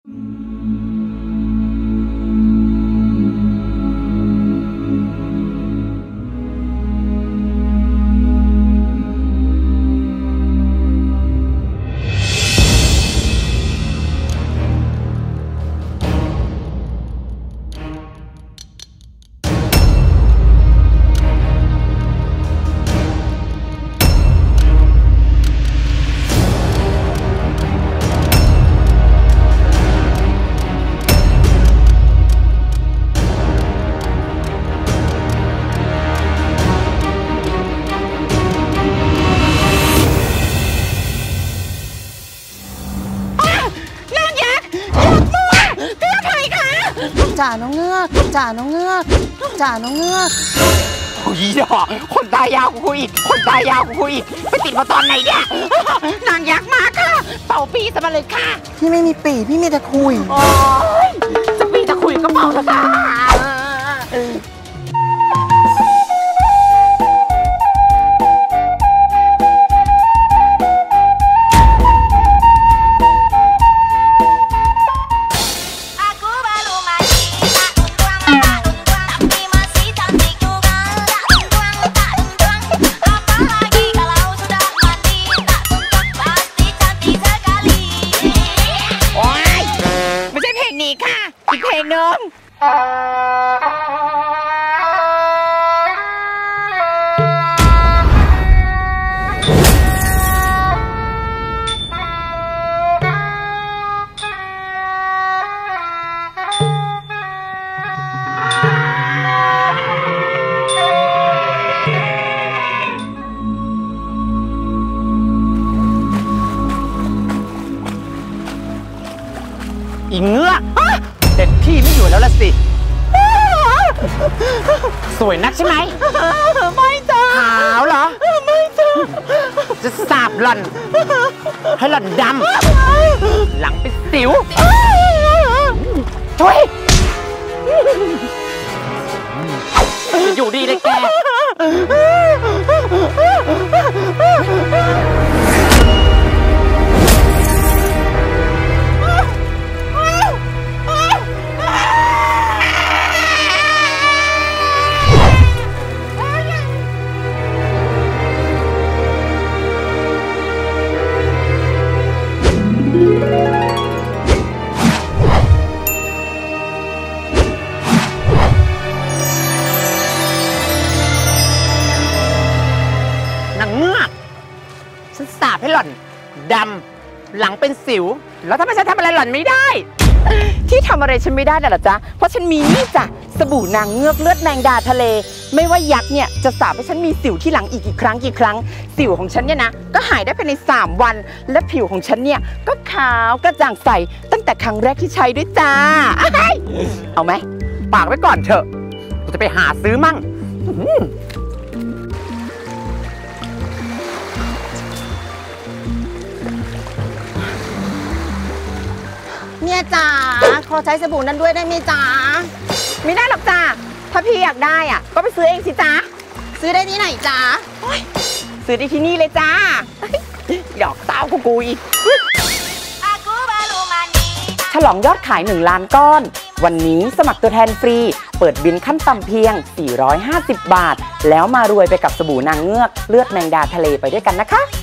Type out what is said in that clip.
จ่าน้องเงือกจ่าน้องเงือกจ่าน้องเงือกโอ้ยดอกคนตายาวกูอีกคนตายาวกูอีกไปติดมาตอนไหนเนี่ยนางยักษ์มาค่ะเป่าปีซะมาเลยค่ะพี่ไม่มีปีพี่มีแต่คุยโอ้ยจะปีจะคุยก็เป่าเถอะค่ะอีกเพลงหนึ่งอีเงือกเด็ดพี่ไม่อยู่แล้วล่ะสิสวยนักใช่ไหมไม่จ้าขาวเหรอไม่จ้าจะสาบหล่อนให้หล่อนดำหลังเป็นสิวช่วยอยู่ดีเลยแกสาบให้หล่อนดำหลังเป็นสิวแล้วทำไมฉันทำอะไรหล่อนไม่ได้ที่ทำอะไรฉันไม่ได้น่ะเหรอจ๊ะเพราะฉันมีนี่จ้ะสบู่นางเงือกเลือดแมงดาทะเลไม่ว่ายักษ์เนี่ยจะสาบให้ฉันมีสิวที่หลังอีกกี่ครั้งสิวของฉันเนี่ยนะก็หายได้ภายใน3 วันและผิวของฉันเนี่ยก็ขาวกระจ่างใสตั้งแต่ครั้งแรกที่ใช้ด้วยจ้าเอาไหมฝากไว้ก่อนเถอะกูจะไปหาซื้อมั่งเมียจ๋าขอใช้สบู่นั้นด้วยได้ไหมจ๋าไม่ได้หรอกจ้าถ้าพี่อยากได้อ่ะก็ไปซื้อเองสิจ้าซื้อได้ที่ไหนจ๋าซื้อได้ที่นี่เลยจ้าหยอกสาวกูอีกฉลองยอดขาย1 ล้านก้อนวันนี้สมัครตัวแทนฟรีเปิดบินขั้นต่ำเพียง450 บาทแล้วมารวยไปกับสบู่นางเงือกเลือดแมงดาทะเลไปด้วยกันนะคะ